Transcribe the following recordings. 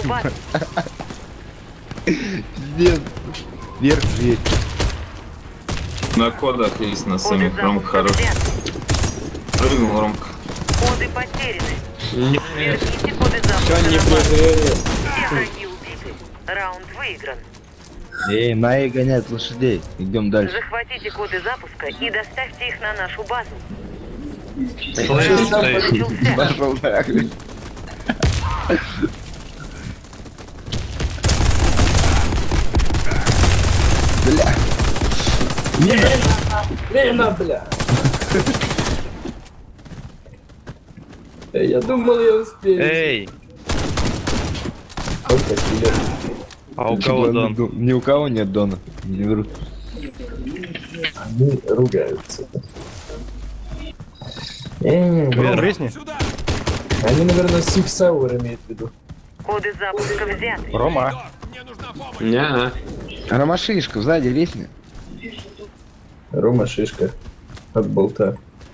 базу. Пиздец. Вверх дверь. На кодах есть на Коды самих Ромка запуска хорош. взяты. Прыгнул Ромка. Коды потеряны. Нет. Верните коды запуска Что не на базу. прыгали? Все враги убиты. Раунд выигран. Эй, Майя гоняет лошадей. Идем дальше. Захватите коды запуска и доставьте их на нашу базу. Слышь, ты. Начался. Пошел нахуй. Бля. Время, бля. Я думал, я успею. Эй, Вот так, ребят. а у кого дон? Ни у кого нет дона. Не врут. Они ругаются. Вверх. Резни. Они, наверное, Six Hour имеют в виду. Коды запуска взяты. Рома. Не. Ромашишка, сзади лестница. Рома шишка. От болта.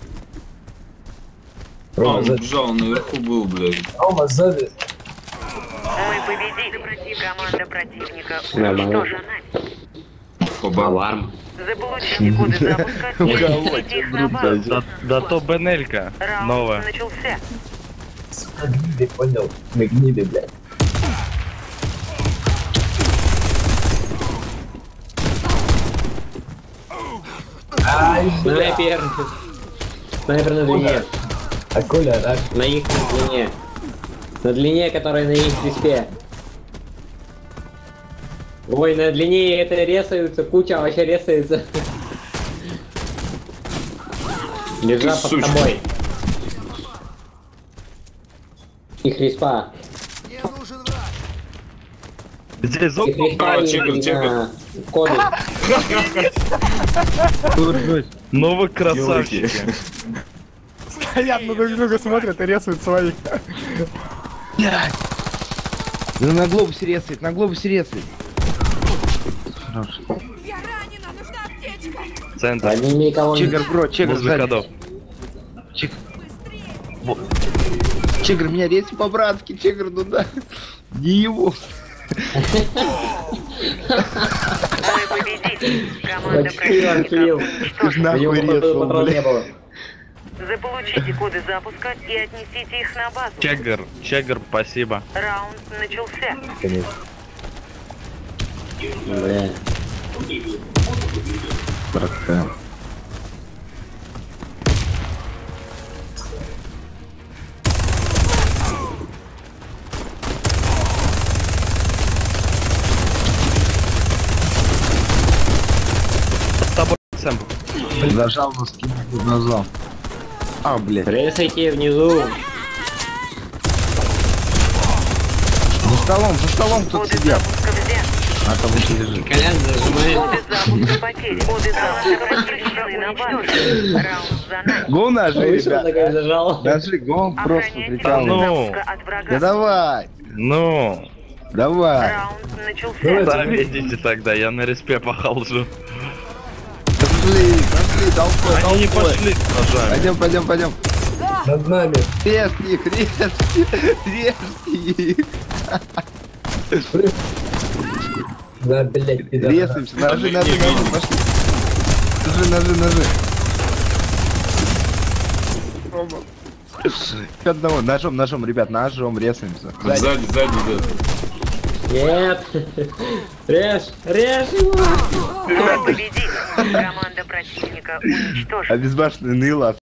А, Рома он сзади. бежал, наверху был, блядь. Рома сзади. Мы победили. Команда противника Нормально. уничтожена. Хоба. Аларм. Заполучите коды запуска и отнесите их на базу. Да то Бенелька Раунд новая. начался. Сука, гниды, понял? Мы гниды, блядь. Ай, блядь. Снайпер. Снайпер на длине. А Коля, да? На их длине. На длине, которая на их респе. Ой, на длине это резаются, куча вообще резается. Лежа под сучка. тобой. Их респа. Здесь Их зон. респа и чекер, на чекер. коды. Ну вы красавчики. Стоят на друг друга, смотрят и рисуют своих. Ну на глобусе резает, на глобусе резает. Хорош. Я ранена, нужна аптечка! Центр. Они никого не... Чегр, бро, чегр Возле сзади. ходов. Чегр. Чегр, меня резь по-братски, Чегр, ну да. Не его. Мы победили. Команда Слил, слил. противника Ты ж нахуй У него резал, патрона не блядь. было. Заполучите коды запуска и отнесите их на базу. Чегр, спасибо. Раунд начался. Бля. Братка. С тобой, Сэм. Зажал на скину назад. А, блядь. Ресайте внизу. За столом кто-то Коды сидел. запуска взяты. А там еще лежит. Колян зажимает. Коды запуска потеряны. Коды запуска противника на базу. Раунд за нами. Го ножи, Вышел ребят. такой зажал. Ножи, го просто Охраняйте прикал. коды Ну. запуска от Да врага. давай, Ну, давай. Раунд начался. да видите тогда, я на респе похожу. Пошли, толпой, Они не толпой. пошли с ножами. Пойдем. Над нами. Резни их, резни их. Да, блядь, пидор. Резаемся, ножи, пошли. Ножи. К одному, ножом, ребят, ножом резаемся. Сзади, да. Нет. Режь его. Мы победили. Команда противника уничтожена. Обезбашенный ныло.